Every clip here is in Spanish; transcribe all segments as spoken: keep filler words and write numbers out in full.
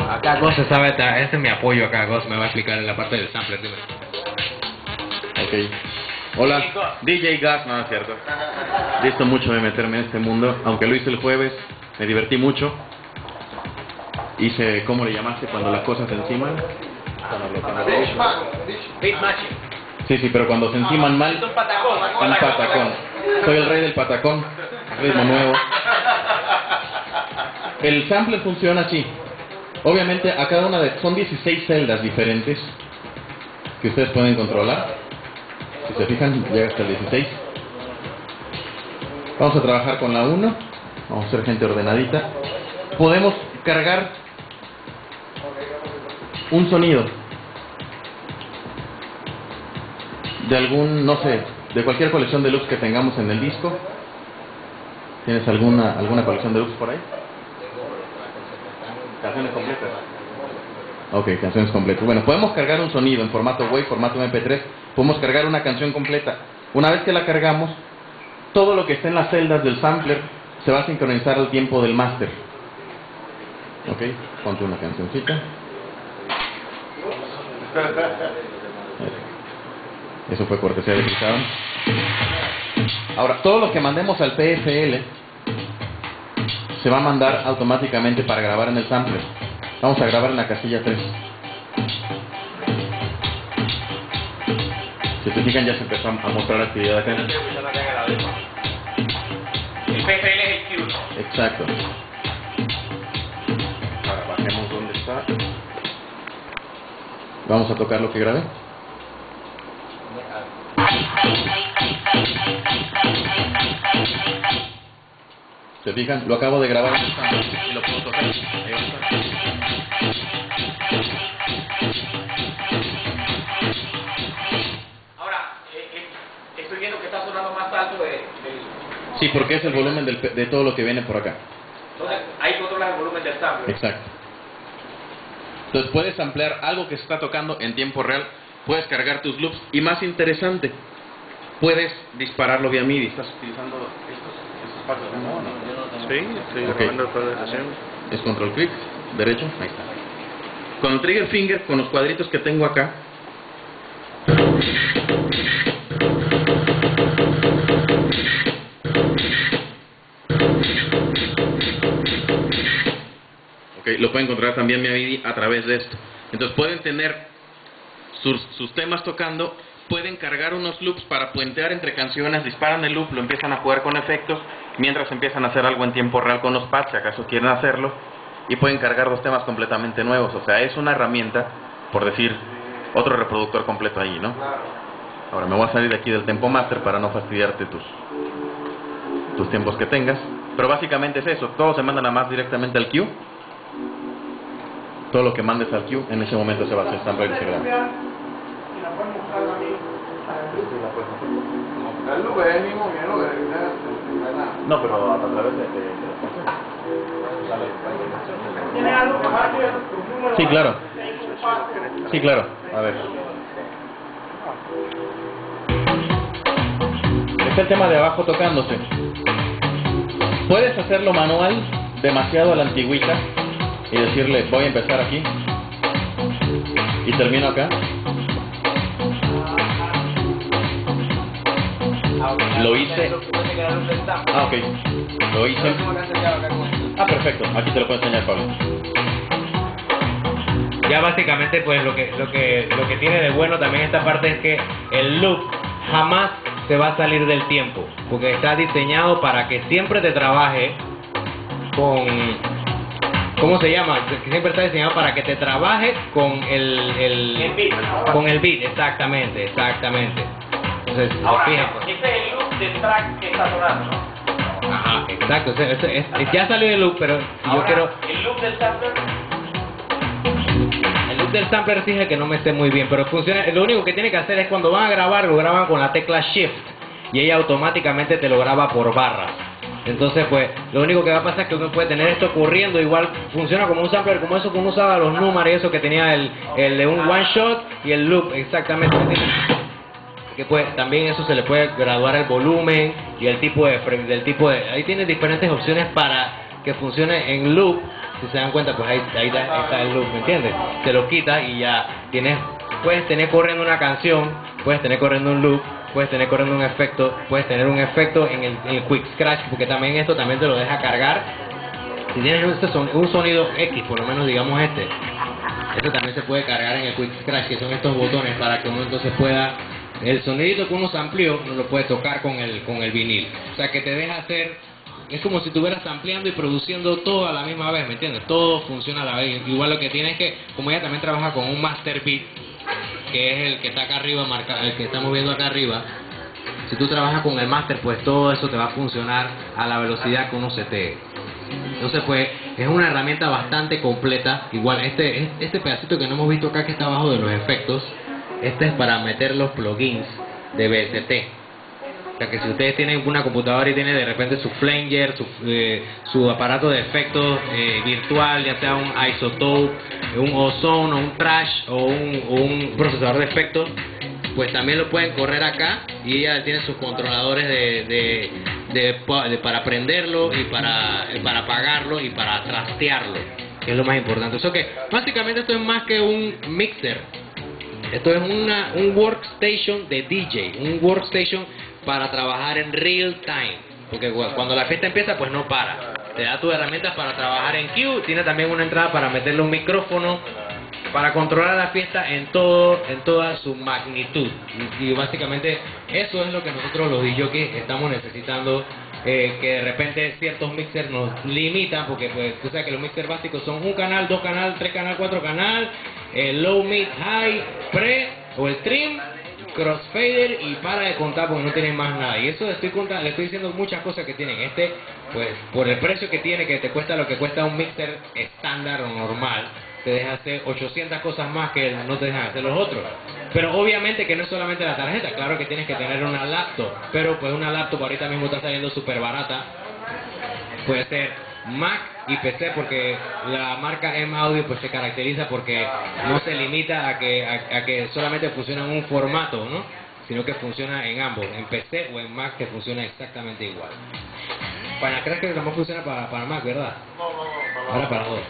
acá Gus se sabe, este es mi apoyo acá, Gus me va a explicar en la parte del sampler. Dime. Ok. Hola, D J Gas, no, no es cierto. Listo mucho de meterme en este mundo, aunque lo hice el jueves, me divertí mucho. Hice, ¿cómo le llamaste cuando las cosas se enciman? Beat matching. Sí, sí, pero cuando se enciman mal, un patacón. un patacón. Soy el rey del patacón, ritmo nuevo. El sampler funciona así. Obviamente a cada una de... son dieciséis celdas diferentes que ustedes pueden controlar. Si se fijan, llega hasta el dieciséis. Vamos a trabajar con la uno. Vamos a ser gente ordenadita. Podemos cargar un sonido de algún, no sé, de cualquier colección de loops que tengamos en el disco. ¿Tienes alguna alguna colección de loops por ahí? ¿Canciones completas? Ok, canciones completas. Bueno, podemos cargar un sonido en formato WAV, formato M P tres. Podemos cargar una canción completa. Una vez que la cargamos, todo lo que está en las celdas del sampler se va a sincronizar al tiempo del máster. Ok, ponte una cancioncita. Eso fue cortesía de Cristian. Ahora, todo lo que mandemos al P F L se va a mandar automáticamente para grabar en el sampler. Vamos a grabar en la casilla tres. Si te fijan, ya se empezó a mostrar actividad acá. El P F L es el Q, ¿no? Exacto. Ahora bajemos donde está. Vamos a tocar lo que grabé. ¿Se fijan? Lo acabo de grabar en el sampler y lo puedo tocar. Ahí va a estar. Ahora, eh, eh, estoy viendo que está sonando más alto de, del... Sí, porque es el volumen del, de todo lo que viene por acá. Entonces, ahí controlas el volumen del sampler. Exacto. Entonces puedes ampliar algo que se está tocando en tiempo real, puedes cargar tus loops y, más interesante, puedes dispararlo vía MIDI. ¿Estás utilizando estos, estos pasos? No, no. Sí, estoy Okay. grabando toda la sesión. Es control clic, derecho, ahí está. Con el trigger finger, con los cuadritos que tengo acá, okay, lo pueden controlar también vía MIDI a través de esto. Entonces pueden tener sus, sus temas tocando, pueden cargar unos loops para puentear entre canciones, disparan el loop, lo empiezan a jugar con efectos, mientras empiezan a hacer algo en tiempo real con los pads, si acaso quieren hacerlo, y pueden cargar dos temas completamente nuevos. O sea, es una herramienta, por decir, otro reproductor completo ahí, ¿no? Ahora me voy a salir de aquí del Tempo Master para no fastidiarte tus, tus tiempos que tengas, pero básicamente es eso, todo se manda nada más directamente al Q. Todo lo que mandes al Q, en ese momento se va a hacer sampler y se graba. No, pero a través de, de, de las canciones. Sí, claro. Sí, claro. A ver. Está el tema de abajo tocándose. Puedes hacerlo manual, demasiado a la antigüita, y decirle, voy a empezar aquí y termino acá. Lo hice. Ah, ok. Lo hice. Ah, perfecto. Aquí te lo puedo enseñar, Pablo. Ya básicamente, pues lo que lo que lo que tiene de bueno también esta parte es que el loop jamás se va a salir del tiempo, porque está diseñado para que siempre te trabaje con, ¿cómo se llama? Que siempre está diseñado para que te trabaje con el, el, El beat. con el beat, exactamente, exactamente. Entonces, Ahora, fíjate, pues. este es el loop del track que está sonando, ¿no? Ajá, exacto. Ese- ese- es- ya salió el loop, pero si yo Ahora, quiero el loop del sampler. el loop del sampler, fíjate que no me esté muy bien, pero funciona. Lo único que tiene que hacer es cuando van a grabar, lo graban con la tecla Shift y ella automáticamente te lo graba por barras. Entonces, pues, lo único que va a pasar es que uno puede tener esto corriendo, igual funciona como un sampler, como eso que uno usaba los números y eso que tenía el, el de un one shot y el loop, exactamente. Que pues, también eso se le puede graduar el volumen y el tipo de, fre- del tipo de, ahí tienes diferentes opciones para que que funcione en loop, si se dan cuenta, pues ahí, ahí está, ahí está el loop, ¿me entiendes? Te lo quitas y ya tienes, puedes tener corriendo una canción, puedes tener corriendo un loop, puedes tener corriendo un efecto, puedes tener un efecto en el, en el Quick Scratch, porque también esto también te lo deja cargar. Si tienes un, son, un sonido X, por lo menos digamos este, esto también se puede cargar en el Quick Scratch, que son estos botones para que uno entonces pueda, el sonidito que uno sampleó, uno lo puede tocar con el, con el vinil. O sea que te deja hacer, es como si estuvieras ampliando y produciendo todo a la misma vez, ¿me entiendes? Todo funciona a la vez. Igual lo que tienes es que, como ella también trabaja con un master beat, que es el que está acá arriba, marca, el que estamos viendo acá arriba, si tú trabajas con el master, pues todo eso te va a funcionar a la velocidad que uno setee. Entonces pues es una herramienta bastante completa. Igual este, este pedacito que no hemos visto acá que está abajo de los efectos, este es para meter los plugins de V S T. O sea que si ustedes tienen una computadora y tienen de repente su flanger, su, eh, su aparato de efectos eh, virtual, ya sea un Isotope, un Ozone o un Trash o un, o un procesador de efectos, pues también lo pueden correr acá y ella tiene sus controladores de, de, de, de para prenderlo y para, para apagarlo y para trastearlo, que es lo más importante. O sea que básicamente esto es más que un mixer. Esto es una, un workstation de D J, un workstation para trabajar en real time, porque cuando la fiesta empieza pues no para, te da tus herramientas para trabajar en Q, tiene también una entrada para meterle un micrófono, para controlar la fiesta en todo, en toda su magnitud, y, y básicamente eso es lo que nosotros los D Js estamos necesitando. Eh, que de repente ciertos mixers nos limitan, porque pues tú sabes que los mixers básicos son un canal, dos canal, tres canal, cuatro canal, eh, low, mid, high, pre o el trim, crossfader y para de contar porque no tienen más nada. Y eso estoy contando, le estoy diciendo muchas cosas que tienen. Este, pues por el precio que tiene, que te cuesta lo que cuesta un mixer estándar o normal, te deja hacer ochocientas cosas más que no te dejan hacer los otros. Pero obviamente que no es solamente la tarjeta, claro que tienes que tener una laptop, pero pues una laptop ahorita mismo está saliendo súper barata. Puede ser Mac y P C, porque la marca M Audio pues se caracteriza porque no se limita a que, a, a que solamente funciona en un formato, ¿no? Sino que funciona en ambos, en P C o en Mac, que funciona exactamente igual. Para crees que tampoco funciona para, para Mac, ¿verdad? No, no, no, para Ahora para dos.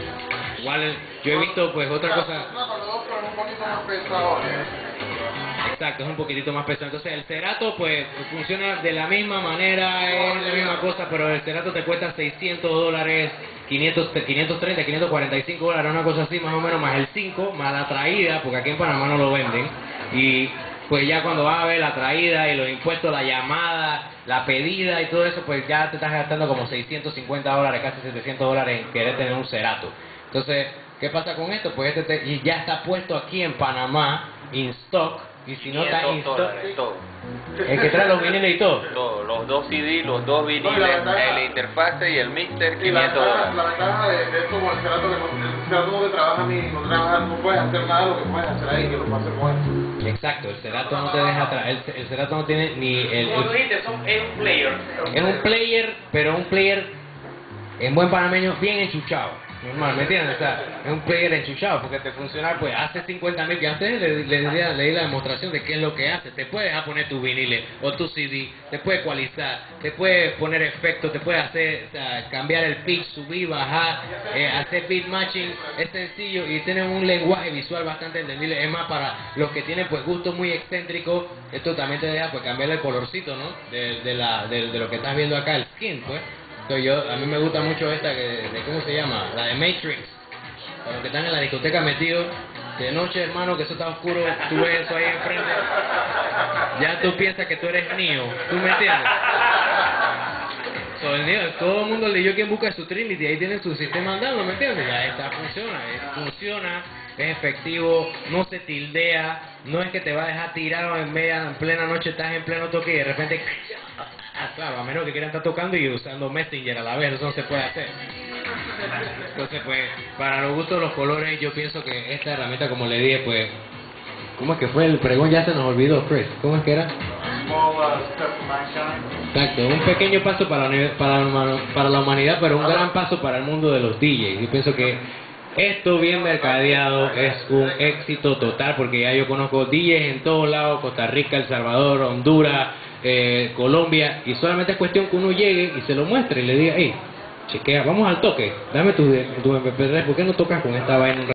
Igual yo he visto pues otra cosa. No, para dos, pero es un poquito más pesado. Exacto, es un poquitito más pesado. Entonces el Serato pues funciona de la misma manera, es la misma cosa, pero el Serato te cuesta seiscientos dólares, quinientos, quinientos treinta, quinientos cuarenta y cinco dólares, una cosa así más o menos, más el cinco, más la traída, porque aquí en Panamá no lo venden. Y pues ya cuando vas a ver la traída y los impuestos, la llamada, la pedida y todo eso, pues ya te estás gastando como seiscientos cincuenta dólares, casi setecientos dólares en querer tener un Serato. Entonces, ¿qué pasa con esto? Pues este te, y ya está puesto aquí en Panamá, in stock, y si no está in stock, dólares, todo. el que trae los viniles y todo. Todo, los dos C D, los dos viniles, No, la ventaja- el interfase y el mixer, Y la quinientos ventaja, la dólares. ventaja de, de esto con el Serato, que no, el Serato no te trabaja ni, no, trabaja, no puedes hacer nada de lo que puedes hacer ahí, que lo puedes hacer con esto. Exacto, el Serato no te deja atrás, el, el Serato no tiene ni el, Como tú el- dijiste, son- es un player. es un player, pero un player en buen panameño bien enchuchado. Normal, ¿me entiendes? O sea, es un player enchuchado porque te funciona, pues hace cincuenta mil que hace, le, le, le, le di la demostración de qué es lo que hace. Te puedes dejar poner tu vinile o tu C D, te puede ecualizar, te puede poner efectos, te puede hacer, o sea, cambiar el pitch, subir, bajar, eh, hacer beat matching, es sencillo y tiene un lenguaje visual bastante entendible. Es más, para los que tienen pues gustos muy excéntricos, esto también te deja pues cambiar el colorcito, ¿no? De, de, la, de, de lo que estás viendo acá, el skin, pues. Entonces yo, a mí me gusta mucho esta, que, de, ¿cómo se llama? La de Matrix. Para los que están en la discoteca metidos, de noche, hermano, que eso está oscuro, tú ves eso ahí enfrente, ya tú piensas que tú eres Neo, ¿tú me entiendes? So, el Neo, todo el mundo leyó quien busca su Trinity, ahí tienen su sistema andando, ¿me entiendes? Ya está, funciona, es- funciona, es efectivo, no se tildea, no es que te va a dejar tirado en media, en plena noche, estás en pleno toque y de repente... Ah, claro, a menos que quieran estar tocando y usando Messenger a la vez, eso no se puede hacer. Entonces, pues, para los gustos de los colores, yo pienso que esta herramienta, como le dije, pues... ¿Cómo es que fue? El pregón ya se nos olvidó, Chris. ¿Cómo es que era? Small uh, step for mankind. Exacto, un pequeño paso para la, uni- para, la huma- para la humanidad, pero un gran paso para el mundo de los D Js. Yo pienso que esto bien mercadeado es un éxito total, porque ya yo conozco D Js en todos lados, Costa Rica, El Salvador, Honduras, eh, Colombia, y solamente es cuestión que uno llegue y se lo muestre y le diga, hey, Chequea, vamos al toque. Dame tu, tu M P tres, ¿por qué no tocas con esta vaina un